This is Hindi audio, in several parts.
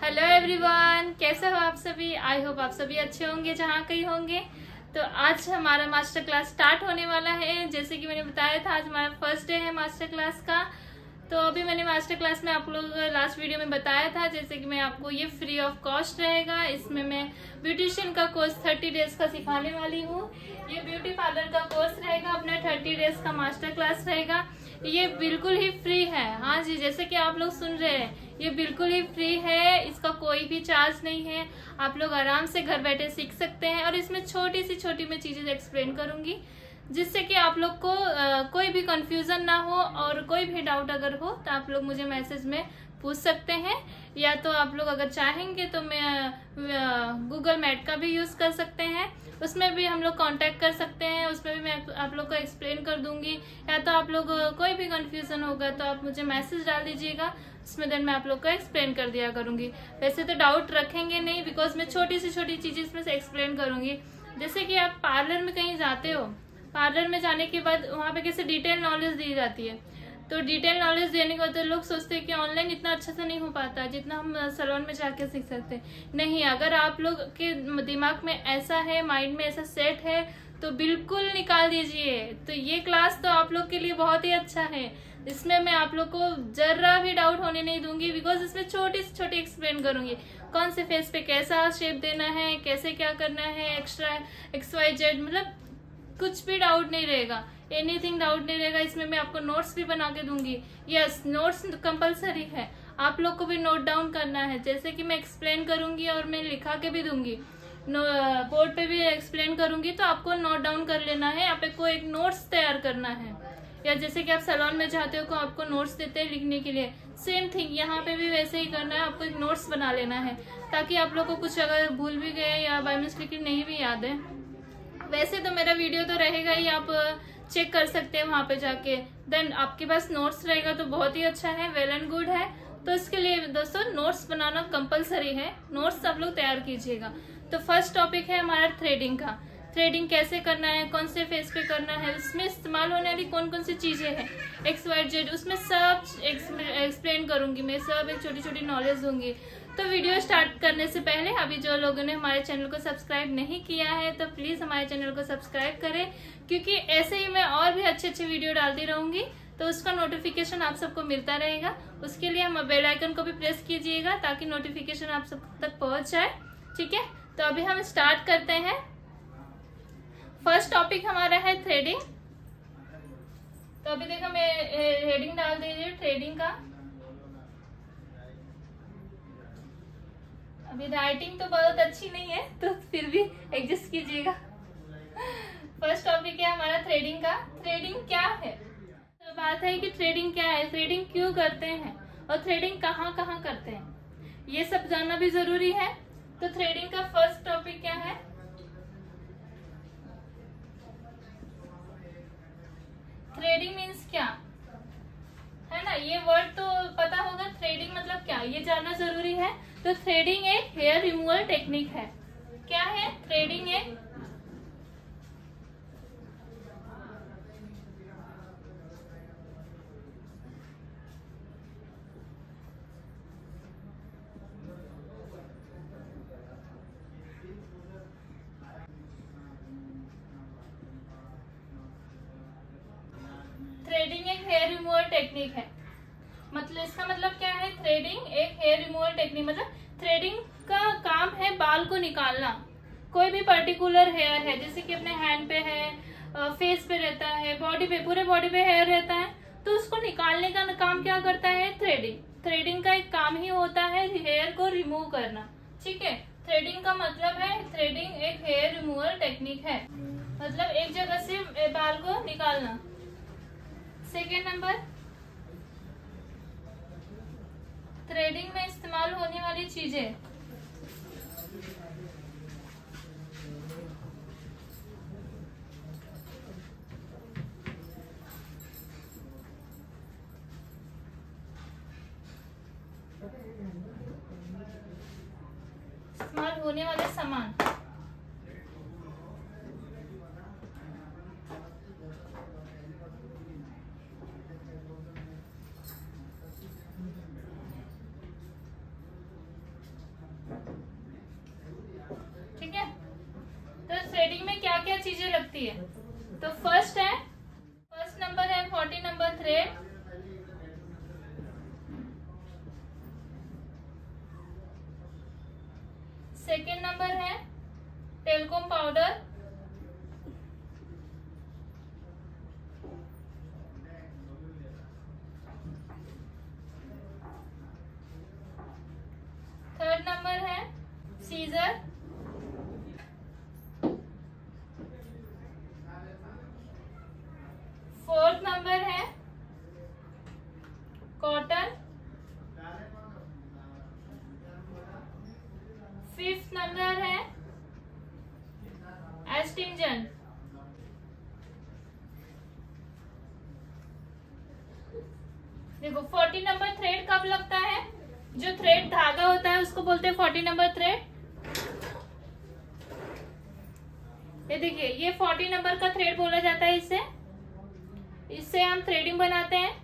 हेलो एवरीवन, कैसे हो आप सभी। आई होप आप सभी अच्छे होंगे जहाँ कहीं होंगे। तो आज हमारा मास्टर क्लास स्टार्ट होने वाला है। जैसे कि मैंने बताया था, आज हमारा फर्स्ट डे है मास्टर क्लास का। तो अभी मैंने मास्टर क्लास में आप लोग लास्ट वीडियो में बताया था, जैसे कि मैं आपको ये फ्री ऑफ कॉस्ट रहेगा। इसमें मैं ब्यूटिशियन का कोर्स 30 डेज का सिखाने वाली हूँ। ये ब्यूटी पार्लर का कोर्स रहेगा, अपना 30 डेज का मास्टर क्लास रहेगा। ये बिल्कुल ही फ्री है। हाँ जी, जैसे कि आप लोग सुन रहे हैं, ये बिल्कुल ही फ्री है। इसका कोई भी चार्ज नहीं है। आप लोग आराम से घर बैठे सीख सकते हैं। और इसमें छोटी सी मैं चीजें एक्सप्लेन करूंगी, जिससे कि आप लोग को कोई भी कंफ्यूजन ना हो। और कोई भी डाउट अगर हो तो आप लोग मुझे मैसेज में पूछ सकते हैं, या तो आप लोग अगर चाहेंगे तो मैं गूगल मैट का भी यूज कर सकते हैं। उसमें भी हम लोग कांटेक्ट कर सकते हैं, उसमें भी मैं आप लोग को एक्सप्लेन कर दूंगी। या तो आप लोग कोई भी कंफ्यूजन होगा तो आप मुझे मैसेज डाल दीजिएगा, उसमें देन मैं आप लोग को एक्सप्लेन कर दिया करूंगी। वैसे तो डाउट रखेंगे नहीं, बिकॉज मैं छोटी चीजें इसमें से एक्सप्लेन करूंगी। जैसे कि आप पार्लर में कहीं जाते हो, पार्लर में जाने के बाद वहाँ पे कैसे डिटेल नॉलेज दी जाती है। तो डिटेल नॉलेज देने के बाद तो लोग सोचते हैं कि ऑनलाइन इतना अच्छा से नहीं हो पाता जितना हम सैलून में जाके सीख सकते हैं। नहीं, अगर आप लोग के दिमाग में ऐसा है, माइंड में ऐसा सेट है, तो बिल्कुल निकाल दीजिए। तो ये क्लास तो आप लोग के लिए बहुत ही अच्छा है। इसमें मैं आप लोग को जरा भी डाउट होने नहीं दूंगी, बिकॉज इसमें छोटी से छोटी एक्सप्लेन करूंगी। कौन से फेस पे कैसा शेप देना है, कैसे क्या करना है, एक्स्ट्रा XYZ, मतलब कुछ भी डाउट नहीं रहेगा। एनीथिंग डाउट नहीं रहेगा। इसमें मैं आपको नोट्स भी बना के दूंगी। यस, नोट्स कंपलसरी है, आप लोग को भी नोट डाउन करना है। जैसे कि मैं एक्सप्लेन करूंगी और मैं लिखा के भी दूंगी, बोर्ड पे भी एक्सप्लेन करूंगी, तो आपको नोट डाउन कर लेना है। आप को एक नोट्स तैयार करना है। या जैसे कि आप सैलून में जाते हो तो आपको नोट्स देते हैं लिखने के लिए, सेम थिंग यहाँ पे भी वैसे ही करना है। आपको एक नोट्स बना लेना है, ताकि आप लोग को कुछ अगर भूल भी गए या बाय मिस्टेक नहीं भी याद है। वैसे तो मेरा वीडियो तो रहेगा ही, आप चेक कर सकते हैं वहां पे जाके। देन आपके पास नोट्स रहेगा तो बहुत ही अच्छा है, वेल एंड गुड है। तो इसके लिए दोस्तों नोट्स बनाना कंपलसरी है। नोट्स आप लोग तैयार कीजिएगा। तो फर्स्ट टॉपिक है हमारा थ्रेडिंग का। थ्रेडिंग कैसे करना है, कौन से फेस पे करना है, उसमें इस्तेमाल होने वाली कौन कौन सी चीजें हैं, XYZ, उसमें सब एक्सप्लेन करूंगी मैं, सब एक छोटी नॉलेज दूंगी। तो वीडियो स्टार्ट करने से पहले अभी जो लोगों ने हमारे चैनल को सब्सक्राइब नहीं किया है तो प्लीज हमारे चैनल को सब्सक्राइब करें, क्योंकि ऐसे ही मैं और भी अच्छे वीडियो डालती रहूंगी, तो उसका नोटिफिकेशन आप सबको मिलता रहेगा। उसके लिए हम बेल आइकन को भी प्रेस कीजिएगा, ताकि नोटिफिकेशन आप सब तक पहुंच जाए। ठीक है, तो अभी हम स्टार्ट करते हैं। फर्स्ट टॉपिक हमारा है थ्रेडिंग। तो अभी देखो मैं हेडिंग डाल दीजिए थ्रेडिंग का। अभी राइटिंग तो बहुत अच्छी नहीं है, तो फिर भी एडजस्ट कीजिएगा। फर्स्ट टॉपिक है हमारा थ्रेडिंग का। थ्रेडिंग क्या है, तो बात है कि थ्रेडिंग क्या है, थ्रेडिंग क्यों करते हैं, और थ्रेडिंग कहाँ कहाँ करते हैं, ये सब जानना भी जरूरी है। तो थ्रेडिंग का फर्स्ट टॉपिक क्या है, थ्रेडिंग मीन्स क्या है ना, ये वर्ड तो पता होगा। थ्रेडिंग मतलब क्या, ये जानना जरूरी है। तो थ्रेडिंग एक हेयर रिमूवल टेक्निक है। क्या है थ्रेडिंग? एक थ्रेडिंग एक हेयर रिमूवल टेक्निक है। मतलब इसका मतलब क्या है, थ्रेडिंग एक हेयर रिमूवल टेक्निक, मतलब थ्रेडिंग का काम है बाल को निकालना। कोई भी पर्टिकुलर हेयर है, जैसे कि अपने हैंड पे है, फेस पे रहता है, बॉडी पे, पूरे बॉडी पे हेयर रहता है, तो उसको निकालने का काम क्या करता है, थ्रेडिंग। थ्रेडिंग का एक काम ही होता है हेयर को रिमूव करना। ठीक है, थ्रेडिंग का मतलब है, थ्रेडिंग एक हेयर रिमूवल टेक्निक है, मतलब एक जगह से बाल को निकालना। सेकेंड नंबर, थ्रेडिंग में इस्तेमाल होने वाली चीजें। इस्तेमाल होने वाले सामान। चीजें लगती है। तो फर्स्ट नंबर है 40 नंबर थ्रेड, सेकेंड नंबर है टेल्कोम पाउडर, थर्ड नंबर है सीजर, फोर्थ नंबर है कॉटन, फिफ्थ नंबर है एस्टिंजन, देखो 40 नंबर थ्रेड कब लगता है, जो थ्रेड धागा होता है उसको बोलते हैं 40 नंबर थ्रेड। ये देखिए ये 40 नंबर का थ्रेड बोला जाता है, इससे हम थ्रेडिंग बनाते हैं।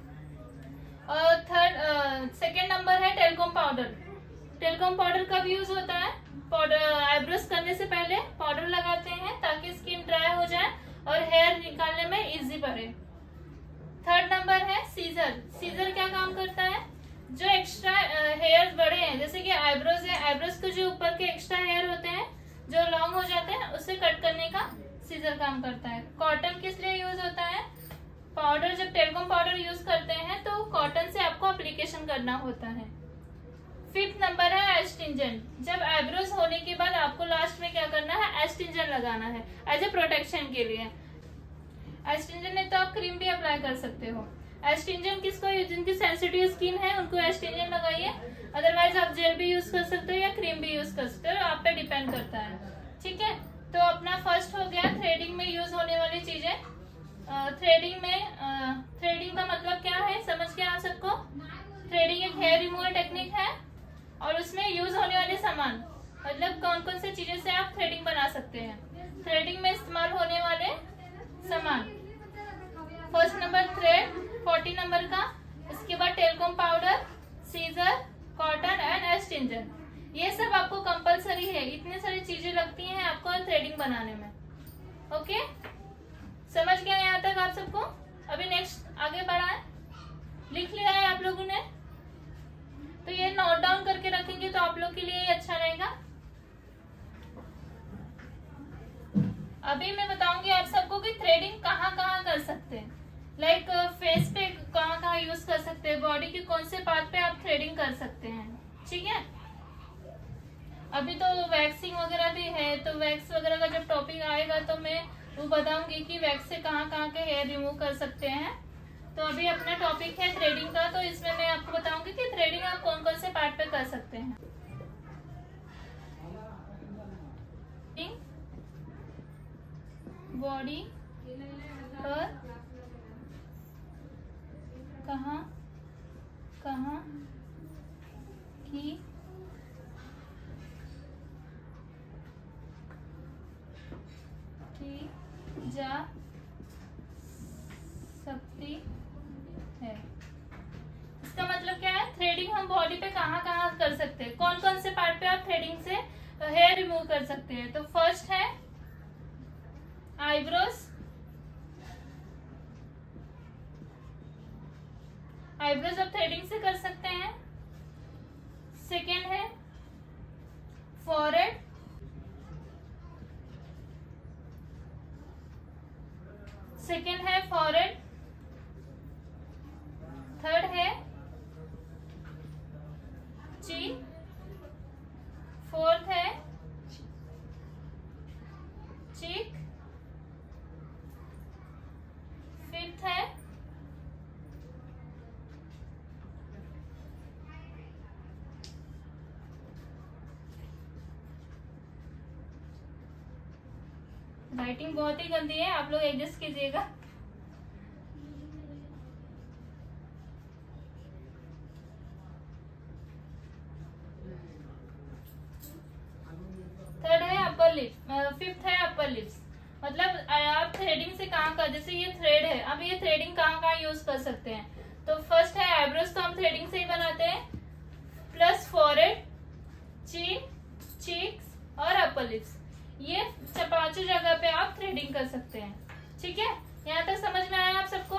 और सेकेंड नंबर है टेल्कोम पाउडर। टेल्कोम पाउडर कब यूज होता है, पाउडर आईब्रोज करने से पहले पाउडर लगाते हैं ताकि स्किन ड्राई हो जाए और हेयर निकालने में इजी पड़े। थर्ड नंबर है सीजर। सीजर क्या काम करता है, जो एक्स्ट्रा हेयर बड़े हैं जैसे कि आईब्रोज है, आईब्रोज के जो ऊपर के एक्स्ट्रा हेयर होते हैं जो लॉन्ग हो जाते हैं उसे कट करने का सीजर काम करता है। कॉटन किस लिए यूज होता है, पाउडर जब टेल्कोम पाउडर यूज करते हैं तो कॉटन से आपको एप्लीकेशन करना होता है। फिफ्थ नंबर है एस्टिंजन। जब आईब्रोज होने के बाद आपको लास्ट में क्या करना है, एस्टिंजन लगाना है एज ए प्रोटेक्शन के लिए। एस्टिंजन नहीं तो आप क्रीम भी अप्लाई कर सकते हो। एस्टिंजन किसको, जिनकी सेंसिटिव स्किन है उनको एस्टिंजन लगाइए, अदरवाइज आप जेल भी यूज कर सकते हो या क्रीम भी यूज कर सकते हो, आप पे डिपेंड करता है। ठीक है, तो अपना फर्स्ट हो गया थ्रेडिंग में यूज होने वाली चीजें। थ्रेडिंग का मतलब क्या है समझ के आप सबको। थ्रेडिंग एक हेयर रिमूवल टेक्निक है और उसमें यूज होने वाले सामान, मतलब कौन कौन से चीजें से आप थ्रेडिंग बना सकते हैं। थ्रेडिंग में इस्तेमाल होने वाले सामान, फर्स्ट नंबर थ्रेड 40 नंबर का, इसके बाद talcum powder, scissor, cotton and astringent. ये सब आपको कंपलसरी है, इतनी सारी चीजें लगती हैं आपको थ्रेडिंग बनाने में। ओके, समझ गया यहाँ तक आप सबको। अभी नेक्स्ट आगे बढ़ाएं, लिख लिया है आप लोगों ने, तो ये नोट डाउन करके रखेंगे तो आप लोग के लिए अच्छा रहेगा। अभी मैं बताऊंगी आप सबको कि थ्रेडिंग कहाँ कहाँ कर सकते हैं, लाइक फेस पे कहाँ कहाँ यूज कर सकते हैं, बॉडी के कौन से पार्ट पे आप थ्रेडिंग कर सकते हैं। ठीक है, अभी तो वैक्सिंग वगैरह भी है, तो वैक्स वगैरह का जब टॉपिक आएगा तो मैं वो बताऊंगी कि वैक्स से कहाँ कहाँ के हेयर रिमूव कर सकते हैं। तो अभी अपना टॉपिक है थ्रेडिंग का, तो इसमें मैं आपको बताऊंगी कि थ्रेडिंग आप कौन कौन से पार्ट पे कर सकते हैं। बॉडी पर कहाँ कहाँ की जा सकती है। इसका मतलब क्या है, थ्रेडिंग हम बॉडी पे कहाँ कहाँ कर सकते हैं, कौन कौन से पार्ट पे आप थ्रेडिंग से हेयर रिमूव कर सकते हैं। तो फर्स्ट है आईब्रोज, आईब्रोज आप थ्रेडिंग से कर सकते हैं। सेकेंड है फॉरहेड, सेकेंड है फॉरहेड, थर्ड है चीन, फोर्थ है चीक, फिफ्थ है राइटिंग बहुत ही गंदी है, आप लोग एडजस्ट कीजिएगा। थर्ड है अपर लिप, फिफ्थ है अपर लिप्स। मतलब आप थ्रेडिंग से कहाँ का, जैसे ये थ्रेड है, अब ये थ्रेडिंग कहाँ कहाँ यूज कर सकते हैं। तो फर्स्ट है आईब्रोज, तो हम थ्रेडिंग से ही बनाते हैं, प्लस फॉरहेड, चीन, चीक्स और अपर लिप्स। ये पांचों जगह पे आप थ्रेडिंग कर सकते हैं। ठीक है, यहाँ तक समझ में आया आप सबको?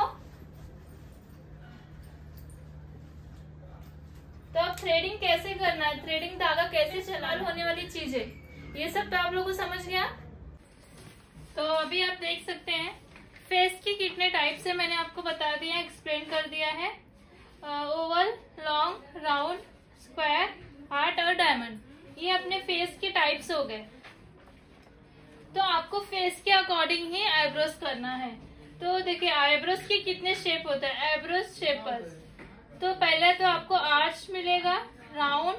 तो अब थ्रेडिंग कैसे करना है, थ्रेडिंग धागा कैसे चलाल होने वाली चीज है, ये सब तो आप लोगों को समझ गया। तो अभी आप देख सकते हैं फेस की कितने टाइप से मैंने आपको बता दिया, एक्सप्लेन कर दिया है। Oval, long, round, square, heart और डायमंड, ये अपने फेस के टाइप्स हो गए। तो आपको फेस के अकॉर्डिंग ही आईब्रोज करना है। तो देखिए आईब्रोज के कितने शेप होता है, आईब्रोज शेपर्स। तो पहले तो आपको आर्च मिलेगा, राउंड,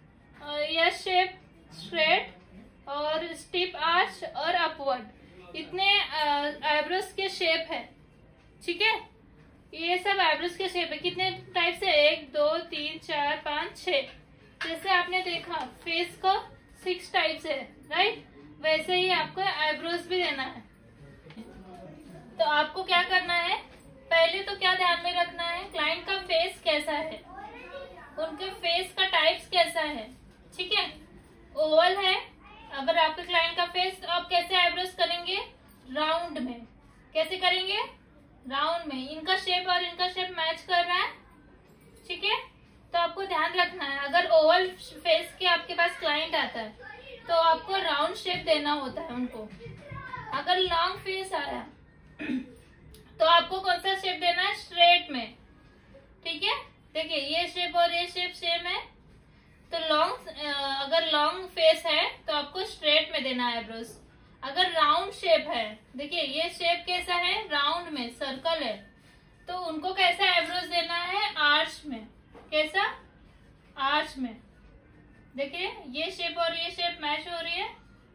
यस शेप, स्ट्रेट और स्टिप आर्च और अपवर्ड, इतने आईब्रोज के शेप है। ठीक है, ये सब आईब्रोज के शेप है। कितने टाइप से, 1 2 3 4 5 6, जैसे आपने देखा फेस को 6 टाइप से, राइट, वैसे ही आपको आईब्रोज भी देना है। तो आपको क्या करना है, पहले तो क्या ध्यान में रखना है, क्लाइंट का फेस कैसा है, उनके फेस का टाइप्स कैसा है। ठीक है, ओवल है अगर आपके क्लाइंट का फेस, तो आप कैसे आईब्रोज करेंगे, राउंड में। कैसे करेंगे, राउंड में। इनका शेप और इनका शेप मैच कर रहा है। ठीक है, तो आपको ध्यान रखना है, अगर ओवल फेस के आपके पास क्लाइंट आता है तो आपको राउंड शेप देना होता है उनको। अगर लॉन्ग फेस आया तो आपको कौन सा शेप देना है, स्ट्रेट में। ठीक है, देखिए ये शेप और ये शेप सेम है, तो अगर लॉन्ग फेस है तो आपको स्ट्रेट में देना है आईब्रोज। अगर राउंड शेप है, देखिए ये शेप कैसा है, राउंड में, सर्कल है, तो उनको कैसा आईब्रोज देना है, आर्च में। कैसा, आर्च में। देखिए ये शेप और ये शेप मैच हो रही है।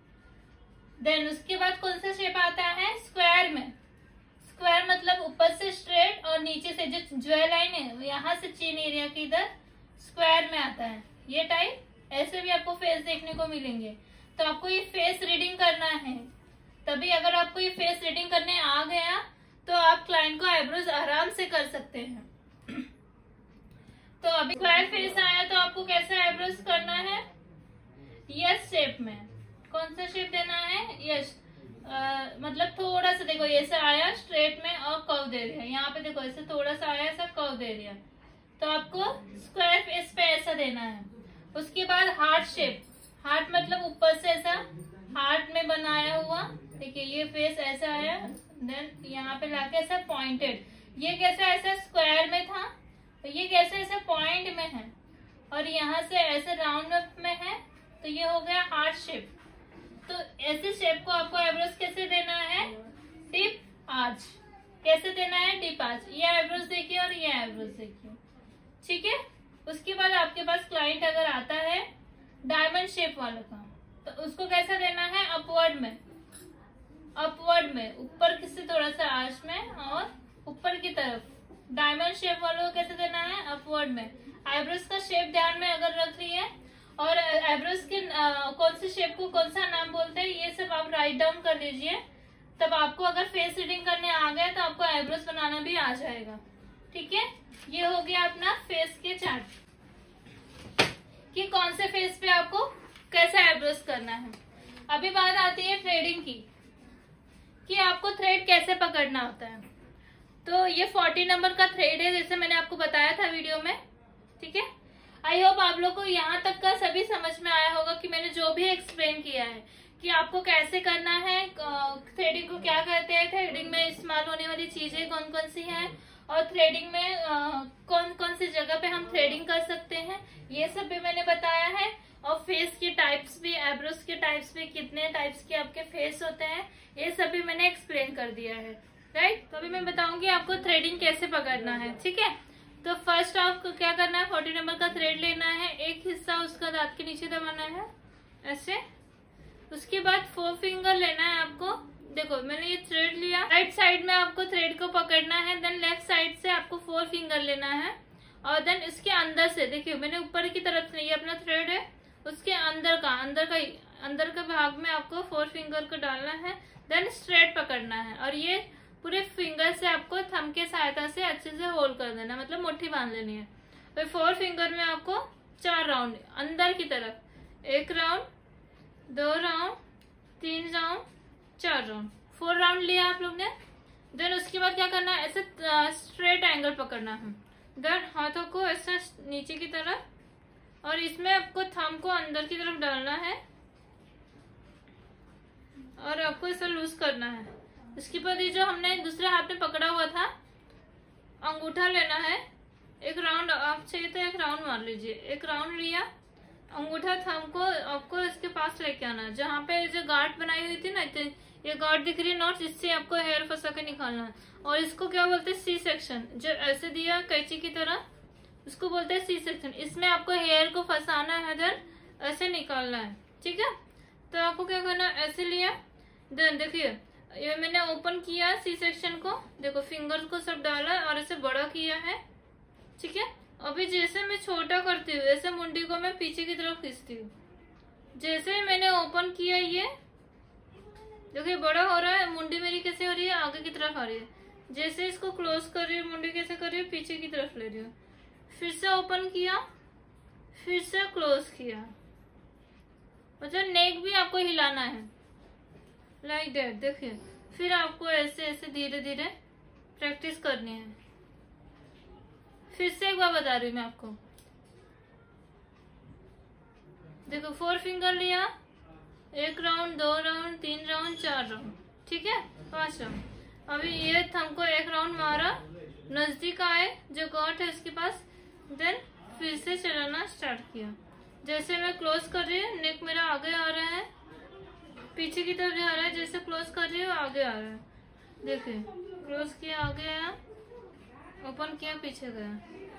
देन उसके बाद कौन सा शेप आता है, स्क्वायर में। स्क्वायर मतलब ऊपर से स्ट्रेट और नीचे से जो ज्वेल लाइन है यहाँ से चीन एरिया की इधर स्क्वायर में आता है। ये टाइप ऐसे भी आपको फेस देखने को मिलेंगे। तो आपको ये फेस रीडिंग करना है, तभी अगर आपको ये फेस रीडिंग करने आ गया तो आप क्लाइंट को आईब्रोज आराम से कर सकते हैं। तो अभी स्क्वायर फेस आया तो आपको कैसे आईब्रोज करना है, यस शेप में। कौन सा शेप देना है, यस, मतलब थोड़ा सा देखो ऐसे आया स्ट्रेट में और कर्व दे दिया। यहाँ पे देखो ऐसे थोड़ा सा आया, ऐसा कर्व दे दिया, तो आपको स्क्वायर फेस पे ऐसा देना है। उसके बाद हार्ट शेप, हार्ट मतलब ऊपर से ऐसा हार्ट में बनाया हुआ। देखिए ये फेस ऐसा आया, देन यहाँ पे लाके ऐसा पॉइंटेड। ये कैसा ऐसा स्क्वायर में था, तो ये कैसे ऐसे पॉइंट में है, और यहाँ से ऐसे राउंड में है, तो ये हो गया हार्ट शेप। तो ऐसे शेप को आपको आईब्रोज कैसे देना है, डिप आर्च। कैसे देना है, डिप आर्च। ये आईब्रोज देखिए और ये आईब्रोज देखिए। ठीक है, उसके बाद आपके पास क्लाइंट अगर आता है डायमंड शेप वाले का, तो उसको कैसा देना है, अपवर्ड में। अपवर्ड में, ऊपर से थोड़ा सा आर्च में और ऊपर की तरफ। डायमंड शेप वालों को कैसे देना है, अपवर्ड में। आईब्रोज का शेप ध्यान में अगर रख रही है, और आईब्रोज के कौन से शेप को कौन सा नाम बोलते हैं, ये सब आप राइट डाउन कर लीजिए। तब आपको अगर फेस रीडिंग करने आ गया तो आपको आईब्रोज बनाना भी आ जाएगा। ठीक है, ये हो गया अपना फेस के चार्ट कि कौन से फेस पे आपको कैसे आईब्रोज करना है। अभी बात आती है थ्रेडिंग की, कि आपको थ्रेड कैसे पकड़ना होता है। तो ये 40 नंबर का थ्रेड है, जैसे मैंने आपको बताया था वीडियो में। ठीक है, आई होप आप लोग को यहाँ तक का सभी समझ में आया होगा कि मैंने जो भी एक्सप्लेन किया है कि आपको कैसे करना है, थ्रेडिंग को क्या कहते हैं, थ्रेडिंग में इस्तेमाल होने वाली चीजें कौन कौन सी हैं, और थ्रेडिंग में कौन कौन सी जगह पे हम थ्रेडिंग कर सकते हैं, ये सब भी मैंने बताया है। और फेस के टाइप्स भी, आईब्रोज के टाइप्स भी, कितने टाइप्स के आपके फेस होते हैं, ये सब भी मैंने एक्सप्लेन कर दिया है, राइट। तो अभी मैं बताऊंगी आपको थ्रेडिंग कैसे पकड़ना है। ठीक है, तो फर्स्ट आपको क्या करना है, 40 नंबर का थ्रेड लेना है, एक हिस्सा उसका दांत के नीचे दबाना है ऐसे। उसके बाद 4 फिंगर लेना है आपको। देखो मैंने ये थ्रेड लिया, राइट साइड में आपको थ्रेड को पकड़ना है, देन लेफ्ट साइड से आपको 4 फिंगर लेना है, और देन इसके अंदर से, देखिए मैंने ऊपर की तरफ से, ये अपना थ्रेड है, उसके अंदर का भाग में आपको 4 फिंगर को डालना है, देन स्ट्रेट पकड़ना है, और ये पूरे फिंगर से आपको थंब के सहायता से अच्छे से होल्ड कर देना, मतलब मुट्ठी बांध लेनी है। तो 4 फिंगर में आपको 4 राउंड अंदर की तरफ, 1 round, 2 round, 3 round, 4 round, 4 round लिया आप लोग ने। देन उसके बाद क्या करना है, ऐसे स्ट्रेट एंगल पकड़ना है। देन हाथों को ऐसे नीचे की तरफ और इसमें आपको थंब को अंदर की तरफ डालना है और आपको ऐसा लूज करना है। इसके बाद ये जो हमने दूसरे हाथ में पकड़ा हुआ था अंगूठा लेना है। एक राउंड आप चाहिए तो एक राउंड मार लीजिए। एक राउंड लिया, अंगूठा थंब को आपको इसके पास लेके आना है जहाँ पे जो गार्ड बनाई हुई थी ना, ये गार्ड दिख रही है नॉट, इससे आपको हेयर फंसा के निकालना है। और इसको क्या बोलते हैं, सी सेक्शन। जो ऐसे दिया कैंची की तरह, इसको बोलते हैं सी सेक्शन। इसमें आपको हेयर को फंसाना है, देन ऐसे निकालना है। ठीक है, तो आपको क्या करना है, ऐसे लिया, देन देखिए ये मैंने ओपन किया सी सेक्शन को, देखो फिंगर को सब डाला और ऐसे बड़ा किया है। ठीक है, अभी जैसे मैं छोटा करती हूँ ऐसे मुंडी को मैं पीछे की तरफ खींचती हूँ। जैसे ही मैंने ओपन किया, ये देखिए बड़ा हो रहा है, मुंडी मेरी कैसे हो रही है, आगे की तरफ आ रही है। जैसे इसको क्लोज कर रही हूँ, मुंडी कैसे कर रही हूँ, पीछे की तरफ ले रही हूँ। फिर से ओपन किया, फिर से क्लोज किया। मतलब नेक भी आपको हिलाना है, लाइक दैट। देखिए फिर आपको ऐसे ऐसे धीरे धीरे प्रैक्टिस करनी है। फिर से एक बार बता रही हूँ मैं आपको, देखो 4 फिंगर लिया, 1 राउंड, 2 राउंड, 3 राउंड, 4 राउंड, ठीक है, 5 राउंड। अभी ये थंब को 1 राउंड मारा, नजदीक आए जो गॉट है उसके पास, देन फिर से चलाना स्टार्ट किया। जैसे मैं क्लोज कर रही हूँ, नेक मेरा आगे आ रहा है, पीछे की तरफ जा रहा है। जैसे क्लोज कर रही हूँ आगे आ रहा है। देखिए क्लोज किया, आगे आया, ओपन किया, पीछे गया।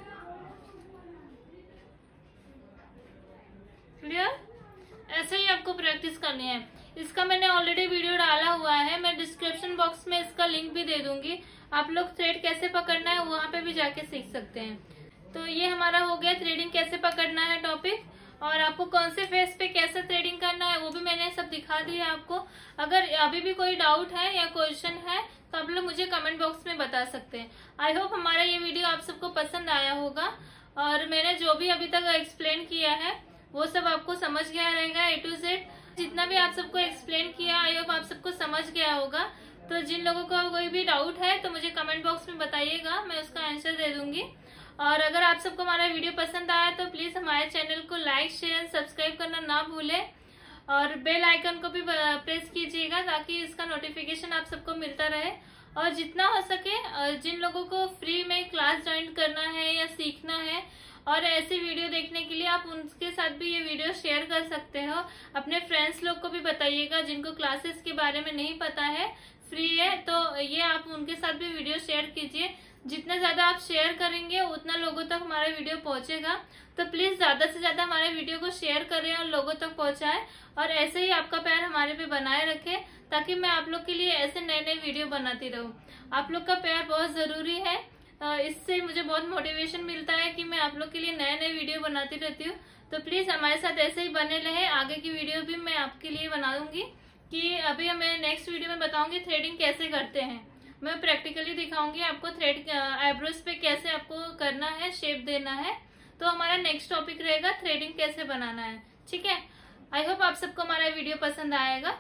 क्लियर? ऐसे ही आपको प्रैक्टिस करनी है। इसका मैंने ऑलरेडी वीडियो डाला हुआ है, मैं डिस्क्रिप्शन बॉक्स में इसका लिंक भी दे दूंगी। आप लोग थ्रेड कैसे पकड़ना है वहां पे भी जाके सीख सकते हैं। तो ये हमारा हो गया थ्रेडिंग कैसे पकड़ना है टॉपिक, और आपको कौन से फेस पे कैसे थ्रेडिंग करना है वो भी मैंने सब दिखा दिया है आपको। अगर अभी भी कोई डाउट है या क्वेश्चन है तो आप लोग मुझे कमेंट बॉक्स में बता सकते हैं। आई होप हमारा ये वीडियो आप सबको पसंद आया होगा, और मैंने जो भी अभी तक एक्सप्लेन किया है वो सब आपको समझ गया रहेगा, A to Z। जितना भी आप सबको एक्सप्लेन किया आई होप आप सबको समझ गया होगा। तो जिन लोगों को कोई भी डाउट है तो मुझे कमेंट बॉक्स में बताइएगा, मैं उसका आंसर दे दूंगी। और अगर आप सबको हमारा वीडियो पसंद आया तो प्लीज हमारे चैनल को लाइक, शेयर, सब्सक्राइब करना ना भूलें, और बेल आइकन को भी प्रेस कीजिएगा ताकि इसका नोटिफिकेशन आप सबको मिलता रहे। और जितना हो सके जिन लोगों को फ्री में क्लास ज्वाइन करना है या सीखना है और ऐसे वीडियो देखने के लिए, आप उनके साथ भी ये वीडियो शेयर कर सकते हो। अपने फ्रेंड्स लोग को भी बताइएगा जिनको क्लासेस के बारे में नहीं पता है, फ्री है, तो ये आप उनके साथ भी वीडियो शेयर कीजिए। जितना ज्यादा आप शेयर करेंगे उतना लोगों तक हमारा वीडियो पहुंचेगा। तो प्लीज ज्यादा से ज्यादा हमारे वीडियो को शेयर करें और लोगों तक पहुंचाएं, और ऐसे ही आपका प्यार हमारे पे बनाए रखें ताकि मैं आप लोग के लिए ऐसे नए नए वीडियो बनाती रहूं। आप लोग का प्यार बहुत जरूरी है, इससे मुझे बहुत मोटिवेशन मिलता है कि मैं आप लोग के लिए नए नए वीडियो बनाती रहती हूँ। तो प्लीज हमारे साथ ऐसे ही बने रहे। आगे की वीडियो भी मैं आपके लिए बनाऊंगी, कि अभी मैं नेक्स्ट वीडियो में बताऊंगी थ्रेडिंग कैसे करते हैं। मैं प्रैक्टिकली दिखाऊंगी आपको थ्रेड आईब्रोज पे कैसे आपको करना है, शेप देना है। तो हमारा नेक्स्ट टॉपिक रहेगा थ्रेडिंग कैसे बनाना है। ठीक है, आई होप आप सबको हमारा वीडियो पसंद आएगा।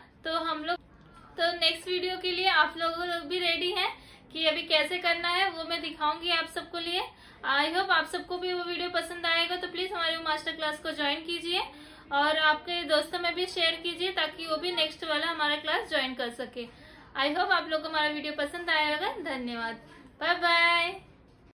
तो नेक्स्ट वीडियो के लिए आप लोग भी रेडी हैं कि अभी कैसे करना है वो मैं दिखाऊंगी आप सबको लिए। आई होप आप सबको भी वो वीडियो पसंद आएगा। तो प्लीज हमारे मास्टर क्लास को ज्वाइन कीजिए और आपके दोस्तों में भी शेयर कीजिए ताकि वो भी नेक्स्ट वाला हमारा क्लास ज्वाइन कर सके। आई होप आप लोग को हमारा वीडियो पसंद आया होगा। धन्यवाद, बाय बाय।